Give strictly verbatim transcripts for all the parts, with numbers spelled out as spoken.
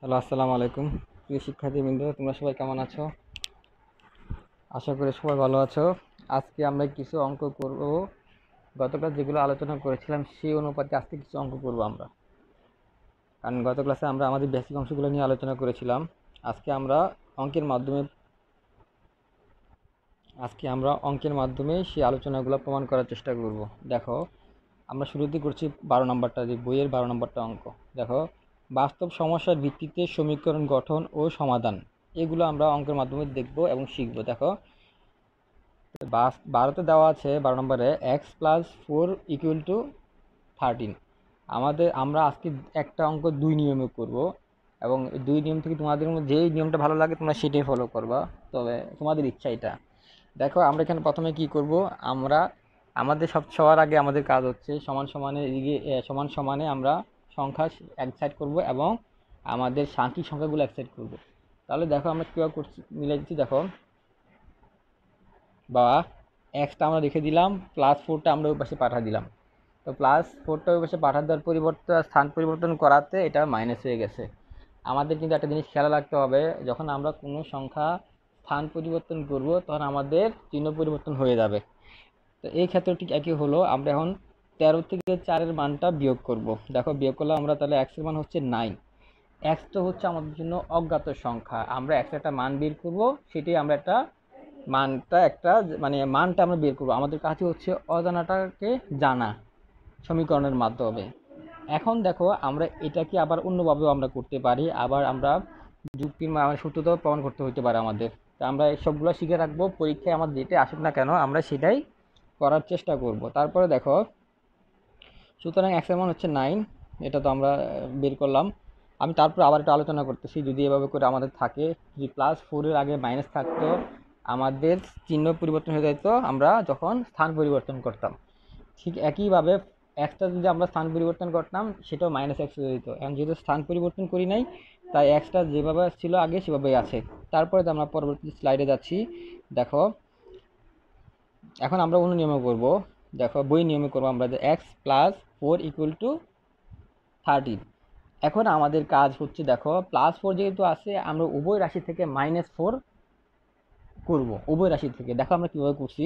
Hello, আসসালামু আলাইকুম। প্রিয় শিক্ষার্থীবৃন্দ, তোমরা সবাই কেমন আছো? আশা করি সবাই ভালো আছো। আজকে আমরা কিছু অঙ্ক করব। গত ক্লাস যেগুলো আলোচনা করেছিলাম সেই অনুপাতে আজকে কিছু অঙ্ক করব আমরা, কারণ গত ক্লাসে আমরা আমাদের বেসিক অংশগুলো নিয়ে আলোচনা করেছিলাম। আজকে আমরা অঙ্কের মাধ্যমে আজকে আমরা অঙ্কের মাধ্যমে সেই আলোচনাগুলো প্রমাণ করার চেষ্টা করব। দেখো, আমরা শুরুতে করছি বারো নম্বরটা, যে বইয়ের বারো নম্বরটা অঙ্ক। দেখো, বাস্তব সমস্যার ভিত্তিতে সমীকরণ গঠন ও সমাধান, এগুলো আমরা অঙ্কের মাধ্যমে দেখব এবং শিখব। দেখো, বারোতে দেওয়া আছে বারো নম্বরে X plus four equal to thirteen. আমাদের আমরা আজকে একটা অঙ্ক দুই নিয়মে করব, এবং দুই নিয়ম থেকে তোমাদের মধ্যে যেই নিয়মটা ভালো লাগে তোমরা সেটাই ফলো করবা, তবে তোমাদের ইচ্ছা এটা। দেখো, আমরা এখানে প্রথমে কি করব, আমরা আমাদের সব সবার আগে আমাদের কাজ হচ্ছে সমান সমানে এদিকে সমান সমানে আমরা সংখ্যা এক সাইড করব এবং আমাদের সাংখ্যিক সংখ্যাগুলো এক সাইড করব। তাহলে দেখো আমরা কীভাবে করছি, মিলে দিচ্ছি। দেখো, বা এক্সটা আমরা রেখে দিলাম, প্লাস ফোরটা আমরা ওই পাশে পাঠা দিলাম। তো প্লাস ফোরটা ওই পাশে পাঠা দেওয়ার পরিবর্তে স্থান পরিবর্তন করাতে এটা মাইনাস হয়ে গেছে। আমাদের কিন্তু একটা জিনিস খেয়াল রাখতে হবে, যখন আমরা কোনো সংখ্যা স্থান পরিবর্তন করব তখন আমাদের চিহ্ন পরিবর্তন হয়ে যাবে। তো এই ক্ষেত্রে ঠিক একই হলো। আমরা এখন তেরো থেকে চারের মানটা বিয়োগ করব। দেখো, বিয়োগ করলে আমরা তাহলে এক্সের মান হচ্ছে নাইন। এক্স তো হচ্ছে আমাদের জন্য অজ্ঞাত সংখ্যা, আমরা এক্সের একটা মান বের করব, সেটাই আমরা একটা মানটা একটা মানে মানটা আমরা বের করবো। আমাদের কাছে হচ্ছে অজানাটাকে জানা সমীকরণের মাধ্যমে। এখন দেখো, আমরা এটাকে আবার অন্যভাবেও আমরা করতে পারি, আবার আমরা যুক্তির সূত্রটাও প্রমাণ করতে হতে পারে আমাদের। তা আমরা সবগুলো শিখে রাখবো, পরীক্ষায় আমাদের যেটা আসুক না কেন আমরা সেটাই করার চেষ্টা করব। তারপরে দেখো, সুতরাং এক্সের মান হচ্ছে নাইন, এটা তো আমরা বের করলাম। আমি তারপর আবার একটা আলোচনা করতেছি, যদি এভাবে করে আমাদের থাকে, যদি প্লাস ফোরের আগে মাইনাস থাকতো আমাদের চিহ্ন পরিবর্তন হয়ে যেত আমরা যখন স্থান পরিবর্তন করতাম। ঠিক একইভাবে এক্সটা যদি আমরা স্থান পরিবর্তন করতাম সেটাও মাইনাস এক্স হয়ে যেত। এখন যেহেতু স্থান পরিবর্তন করি নাই, তাই এক্সটা যেভাবে ছিল আগে সেভাবেই আছে। তারপরে আমরা পরবর্তী স্লাইডে যাচ্ছি। দেখো, এখন আমরা অন্য নিয়মে করব। দেখো, বই নিয়মে করবো আমরা, যে X plus four equal to thirteen. এখন আমাদের কাজ হচ্ছে, দেখো প্লাস ফোর যেহেতু আছে আমরা উভয় রাশি থেকে মাইনাস ফোর করব, উভয় রাশি থেকে। দেখো আমরা কীভাবে করছি,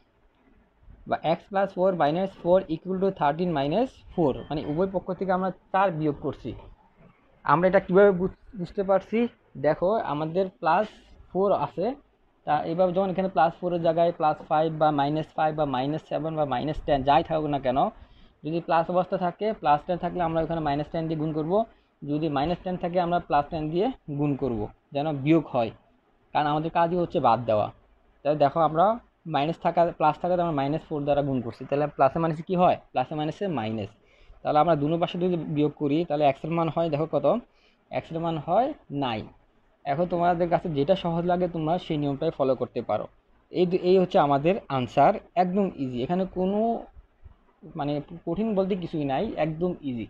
বা X plus four minus four equal to thirteen minus four, মানে উভয় পক্ষ থেকে আমরা চার বিয়োগ করছি। আমরা এটা কীভাবে বুঝতে পারছি, দেখো আমাদের প্লাস ফোর আছে, তা এবার যখন এখানে প্লাস ফোরের জায়গায় প্লাস ফাইভ বা মাইনাস ফাইভ বা মাইনাস সেভেন বা মাইনাস টেন যাই থাকুক না কেন, যদি প্লাস অবস্থা থাকে প্লাস টেন থাকলে আমরা ওখানে মাইনাস টেন দিয়ে গুণ করব, যদি মাইনাস টেন থাকে আমরা প্লাস টেন দিয়ে গুণ করব, যেন বিয়োগ হয়, কারণ আমাদের কাজই হচ্ছে বাদ দেওয়া। তাই দেখো, আমরা মাইনাস থাকা প্লাস থাকাতে আমরা মাইনাস ফোর দ্বারা গুণ করছি, তাহলে প্লাসে মাইনাসে কী হয়, প্লাসে মাইনাসে মাইনাস। তাহলে আমরা দুনো পাশে যদি বিয়োগ করি তাহলে এক্সের মান হয়, দেখো কত, এক্সের মান হয় নাইন। এখন তোমাদের কাছে যেটা সহজ লাগে তোমরা সেই নিয়মটাই ফলো করতে পারো। এই এই হচ্ছে আমাদের আনসার, একদম ইজি, এখানে কোনো মানে কঠিন বলতে কিছুই নাই, একদম ইজি।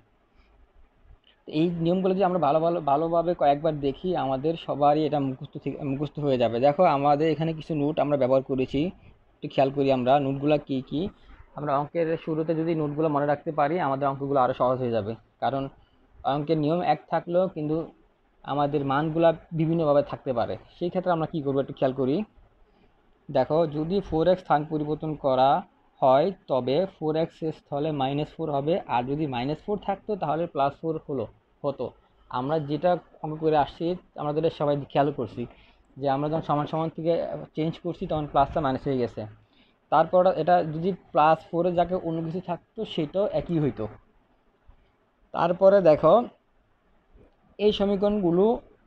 এই নিয়মগুলো যদি আমরা ভালো ভালো ভালোভাবে কয়েকবার দেখি আমাদের সবারই এটা মুখস্থ থেকে মুখস্থ হয়ে যাবে। দেখো, আমাদের এখানে কিছু নোট আমরা ব্যবহার করেছি, একটু খেয়াল করি আমরা নোটগুলো কী কী। আমরা অঙ্কের শুরুতে যদি নোটগুলো মনে রাখতে পারি আমাদের অঙ্কগুলো আরও সহজ হয়ে যাবে, কারণ অঙ্কের নিয়ম এক থাকলেও কিন্তু আমাদের মানগুলা বিভিন্নভাবে থাকতে পারে। সেই ক্ষেত্রে আমরা কী করবো একটু খেয়াল করি। দেখো, যদি ফোর এক্স স্থান পরিবর্তন করা হয় তবে ফোর এক্সের স্থলে মাইনাস ফোর হবে, আর যদি মাইনাস ফোর থাকতো তাহলে প্লাস ফোর হলো হতো। আমরা যেটা অঙ্ক করে আসছি আমাদের সবাই খেয়াল করছি যে আমরা যখন সমান সমান থেকে চেঞ্জ করছি তখন প্লাসটা মাইনাস হয়ে গেছে। তারপর এটা যদি প্লাস ফোরের জায়গায় অন্য কিছু থাকতো সেটাও একই হইতো। তারপরে দেখো, এই সমীকরণগুলো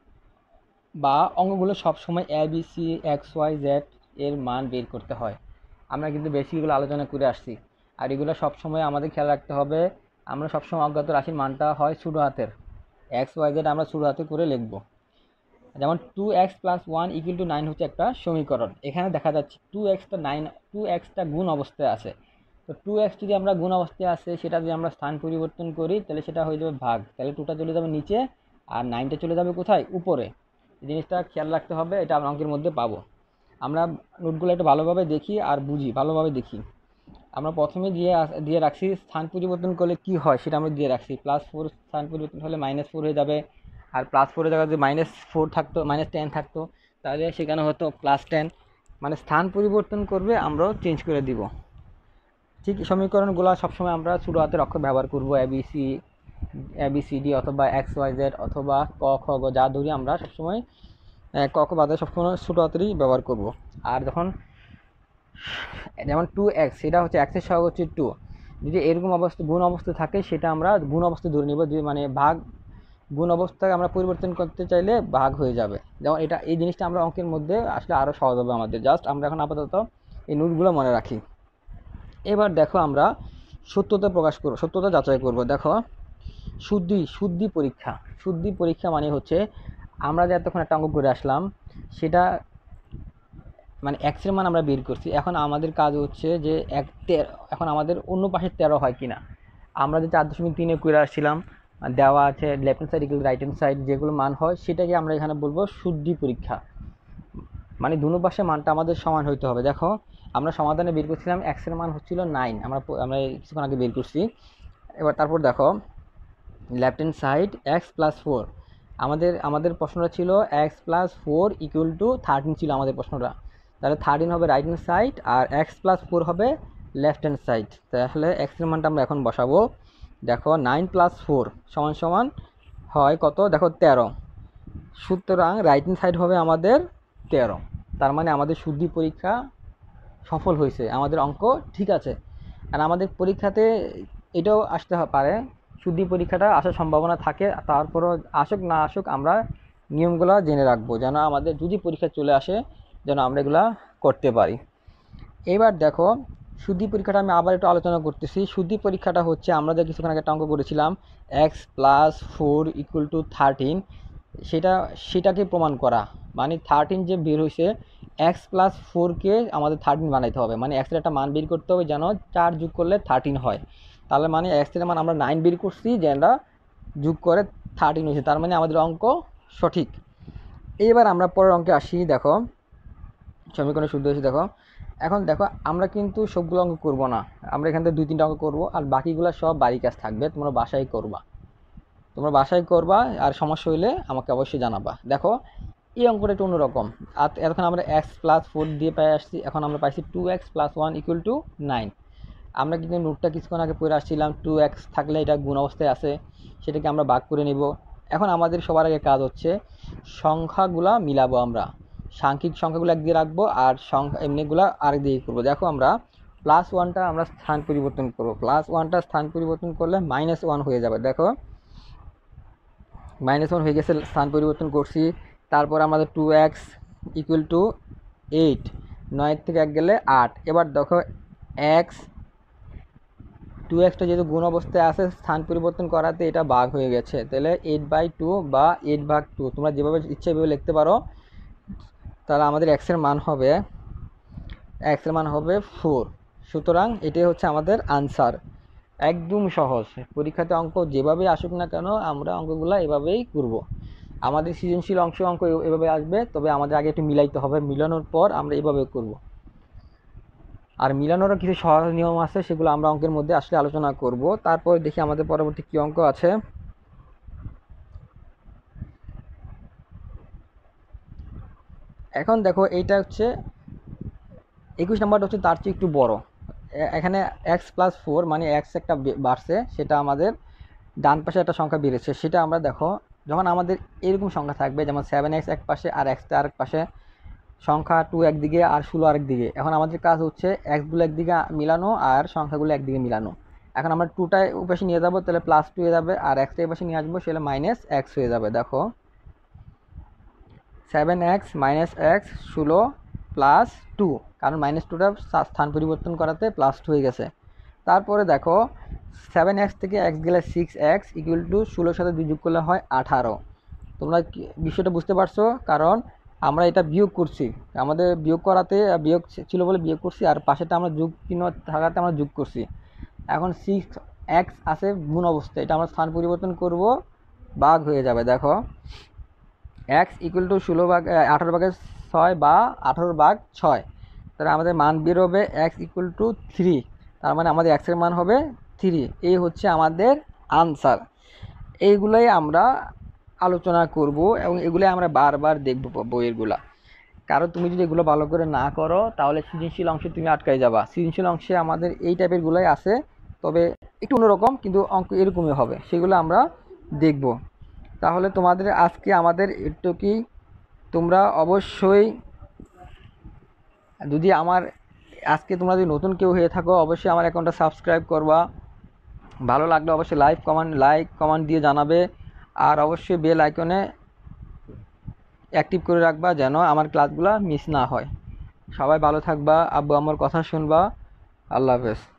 বা অঙ্কগুলো সবসময় A B C X Y Z এর মান বের করতে হয়। আমরা কিন্তু বেসিকগুলো আলোচনা করে আসছি, আর এগুলো সবসময় আমাদের খেয়াল রাখতে হবে। আমরা সবসময় অজ্ঞাত রাশির মানটা হয় ছোটো হাতের, এক্স ওয়াই জেড আমরা ছোটো হাতে করে লিখব। যেমন two X plus one equal to nine হচ্ছে একটা সমীকরণ। এখানে দেখা যাচ্ছে টু এক্সটা নাইন টু এক্সটা গুণ অবস্থায় আছে। তো টু এক্স যদি আমরা গুণ অবস্থায় আছে সেটা যদি আমরা স্থান পরিবর্তন করি তাহলে সেটা হয়ে যাবে ভাগ, তাহলে টুটা চলে যাবে নিচে আর নাইনটা চলে যাবে কোথায়, উপরে। এই জিনিসটা খেয়াল রাখতে হবে, এটা আমরা অঙ্কের মধ্যে পাবো। আমরা নোটগুলো একটু ভালোভাবে দেখি আর বুঝি, ভালোভাবে দেখি। আমরা প্রথমে দিয়ে দিয়ে রাখছি স্থান পরিবর্তন করলে কি হয় সেটা আমরা দিয়ে রাখছি, প্লাস ফোর স্থান পরিবর্তন হলে মাইনাস ফোর হয়ে যাবে, আর প্লাস ফোরের জায়গায় যদি মাইনাস ফোর থাকতো, মাইনাস টেন থাকতো, তাহলে সেখানে হতো প্লাস টেন। মানে স্থান পরিবর্তন করবে, আমরাও চেঞ্জ করে দিব। ঠিক সমীকরণগুলো সবসময় আমরা ছোটো হাতের অক্ষর ব্যবহার করব, এবিসি এবিসিডি অথবা এক্স ওয়াই জেড অথবা ক খ গ যা ধরি আমরা সবসময় ক খ বাদে সবসময় ছোটো হাতেরই ব্যবহার করব। আর যখন যেমন টু এক্স, সেটা হচ্ছে এক্সের সহগ হচ্ছে টু, যদি এরকম অবস্থা গুণ অবস্থা থাকে সেটা আমরা গুণ অবস্থা ধরে নেব, যদি মানে ভাগ গুণ অবস্থাকে আমরা পরিবর্তন করতে চাইলে ভাগ হয়ে যাবে। যেমন এটা এই জিনিসটা আমরা অঙ্কের মধ্যে আসলে আরও সহজ হবে আমাদের। জাস্ট আমরা এখন আপাতত এই নোটগুলো মনে রাখি। এবার দেখো আমরা সত্যতা প্রকাশ করব, সত্যতা যাচাই করব। দেখো শুদ্ধি শুদ্ধি পরীক্ষা। শুদ্ধি পরীক্ষা মানে হচ্ছে আমরা যে এতক্ষণ একটা অঙ্ক করে আসলাম, সেটা মানে এক্সের মান আমরা বের করছি। এখন আমাদের কাজ হচ্ছে যে এক তেরো, এখন আমাদের অন্য পাশে তেরো হয় কিনা। আমরা যে চার দশমিক তিনে করে আসছিলাম, দেওয়া আছে left hand side equal right hand side, যেগুলো মান হয় সেটাকে আমরা এখানে বলবো শুদ্ধি পরীক্ষা। মানে দুনো পাশে মানটা আমাদের সমান হইতে হবে। দেখো আমরা সমাধানে বের করছিলাম এক্সের মান হচ্ছিল নাইন, আমরা আমরা কিছুক্ষণ আগে বের করছি। এবার তারপর দেখো left hand side X plus four, আমাদের আমাদের প্রশ্নটা ছিল X plus four equal to thirteen ছিল আমাদের প্রশ্নটা। তাহলে থার্টিন হবে রাইট হ্যান্ড সাইড আর এক্স প্লাস ফোর হবে লেফট হ্যান্ড সাইড। তাহলে এক্সের মানটা আমরা এখন বসাবো। দেখো নাইন প্লাস ফোর সমান সমান হয় কত, দেখো তেরো। সুতরাং রাইট হ্যান্ড সাইড হবে আমাদের তেরো। তার মানে আমাদের শুদ্ধি পরীক্ষা সফল হয়েছে, আমাদের অঙ্ক ঠিক আছে। আর আমাদের পরীক্ষাতে এটাও আসতে পারে, শুদ্ধি পরীক্ষাটা আসার সম্ভাবনা থাকে, তারপরও আসুক না আসুক আমরা নিয়মগুলো জেনে রাখবো, যেন আমাদের যদি পরীক্ষা চলে আসে যেন আমরা এগুলা করতে পারি। এবার দেখো শুদ্ধি পরীক্ষাটা আমি আবার একটু আলোচনা করতেছি। শুদ্ধি পরীক্ষাটা হচ্ছে আমরা যে কিছুক্ষণ আগে একটা অঙ্ক করেছিলাম X plus four equal to thirteen, সেটা সেটাকে প্রমাণ করা। মানে থার্টিন যে বের হয়েছে, এক্স প্লাস ফোরকে আমাদের থার্টিন বানাইতে হবে। মানে এক্সের একটা মান বের করতে হবে যেন চার যোগ করলে থার্টিন হয়। তাহলে মানে এক্সের মান আমরা নাইন বের করছি, যেটা যোগ করে থার্টিন হয়েছে, তার মানে আমাদের অঙ্ক সঠিক। এইবার আমরা পরের অঙ্কে আসি। দেখো সমীকরণে শুদ্ধ হয়েছে। দেখো এখন দেখো আমরা কিন্তু সবগুলো অঙ্ক করবো না, আমরা এখান থেকে দুই তিনটা অঙ্ক করবো, আর বাকিগুলো সব বাড়ি কাজ থাকবে, তোমরা বাসায় করবা তোমরা বাসায় করবা আর সমস্যা হইলে আমাকে অবশ্যই জানাবা। দেখো এই অঙ্কটা একটু অন্যরকম। আর এখন আমরা এক্স প্লাস ফোর দিয়ে পেয়ে আসছি, এখন আমরা পাইছি two X plus one equal to nine. আমরা কিন্তু নোটটা কিছুক্ষণ আগে পড়ে আসছিলাম, টু এক্স থাকলে এটা গুণ অবস্থায় আছে, সেটাকে আমরা ভাগ করে নিব। এখন আমাদের সবার আগে কাজ হচ্ছে সংখ্যাগুলা মিলাবো। আমরা সাংখ্যিক সংখ্যাগুলো একদিকে রাখবো আর সংখ্যা এমনিগুলো আরেক দিকে করবো। দেখো আমরা প্লাস ওয়ানটা আমরা স্থান পরিবর্তন করবো, প্লাস ওয়ানটা স্থান পরিবর্তন করলে মাইনাস ওয়ান হয়ে যাবে। দেখো মাইনাস ওয়ান হয়ে গেছে, স্থান পরিবর্তন করছি। তারপর আমাদের two X equal to eight, নয়ের থেকে এক গেলে আট। এবার দেখো এক্স টু এক্সটা যেহেতু গুণ অবস্থায় আছে, স্থান পরিবর্তন করাতে এটা ভাগ হয়ে গেছে, তাহলে এইট বাই টু বা এইট ভাগ টু, তোমরা যেভাবে ইচ্ছে এভাবে লিখতে পারো। তাহলে আমাদের এক্সের মান হবে এক্সের মান হবে ফোর। সুতরাং এটাই হচ্ছে আমাদের আনসার। একদম সহজ, পরীক্ষাতে অঙ্ক যেভাবে আসুক না কেন আমরা অঙ্কগুলো এভাবেই করব। আমাদের সৃজনশীল অংশ অঙ্ক এভাবে আসবে, তবে আমাদের আগে একটু মিলাইতে হবে, মিলানোর পর আমরা এভাবে করব। আর মিলানোরও কিছু সহজ নিয়ম আছে, সেগুলো আমরা অঙ্কের মধ্যে আসলে আলোচনা করব। তারপর দেখি আমাদের পরবর্তী কী অঙ্ক আছে। এখন দেখো এইটা হচ্ছে একুশ নাম্বারটা হচ্ছে তার চেয়ে একটু বড়। এখানে এক্স প্লাস ফোর মানে এক্স একটা বাড়ছে, সেটা আমাদের ডান পাশে একটা সংখ্যা বেড়েছে, সেটা আমরা দেখো যখন আমাদের এরকম সংখ্যা থাকবে, যেমন সেভেন এক্স এক পাশে আর এক্সটা আরেক পাশে, সংখ্যা টু একদিকে আর ষোলো আরেক দিকে। এখন আমাদের কাজ হচ্ছে এক্সগুলো একদিকে মিলানো আর সংখ্যাগুলো একদিকে মিলানো। এখন আমরা টুটায় পাশে নিয়ে যাবো, তাহলে প্লাস টু হয়ে যাবে, আর এক্সটা পাশে নিয়ে আসবো, সেটা মাইনাস এক্স হয়ে যাবে। দেখো সেভেন এক্স মাইনাস এক্স ষোলো প্লাস টু, কারণ মাইনাস টুটা স্থান পরিবর্তন করাতে প্লাস টু হয়ে গেছে। তারপরে দেখো সেভেন এক্স থেকে এক্স গেলে সিক্স এক্স ইকুয়াল টু ষোলোর সাথে দুই যোগ করলে হয় আঠারো। তোমরা বিষয়টা বুঝতে পারছো, কারণ আমরা এটা বিয়োগ করছি, আমাদের বিয়োগ করাতে বিয়োগ ছিল বলে বিয়োগ করছি, আর পাশেটা আমরা যোগ চিহ্ন থাকাতে আমরা যোগ করছি। এখন সিক্স এক্স আছে গুণ অবস্থায়, এটা আমরা স্থান পরিবর্তন করব, ভাগ হয়ে যাবে। দেখো এক্স ইকুয়াল টু ষোলো ভাগ আঠারো ভাগের ছয় বা আঠারোর ভাগ ছয়, তাহলে আমাদের মান বের হবে এক্স ইকুয়াল টু থ্রি। তার মানে আমাদের এক্সের মান হবে থ্রি। এই হচ্ছে আমাদের আনসার। এইগুলোই আমরা আলোচনা করব এবং এগুলো আমরা বারবার দেখব বইয়েরগুলা। কারণ তুমি যদি এগুলো ভালো করে না করো তাহলে সৃজনশীল অংশে তুমি আটকাই যাবা। সৃজনশীল অংশে আমাদের এই টাইপের গুলাই আছে, তবে একটু অন্যরকম, কিন্তু অঙ্ক এরকমই হবে, সেগুলো আমরা দেখব। তাহলে তোমাদের আজকে আমাদের এটুকুই। তোমরা অবশ্যই যদি আমার আজকে তোমরা যদি নতুন কেউ হয়ে থাকো অবশ্যই আমার অ্যাকাউন্টটা সাবস্ক্রাইব করবা। ভালো লাগলে অবশ্যই লাইক কমেন্ট লাইক কমেন্ট দিয়ে জানাবে। আর অবশ্যই বেল আইকনে অ্যাক্টিভ করে রাখবা যেন আমার ক্লাসগুলো মিস না হয়। সবাই ভালো থাকবা, আব্বু আমার কথা শুনবা। আল্লাহ হাফেজ।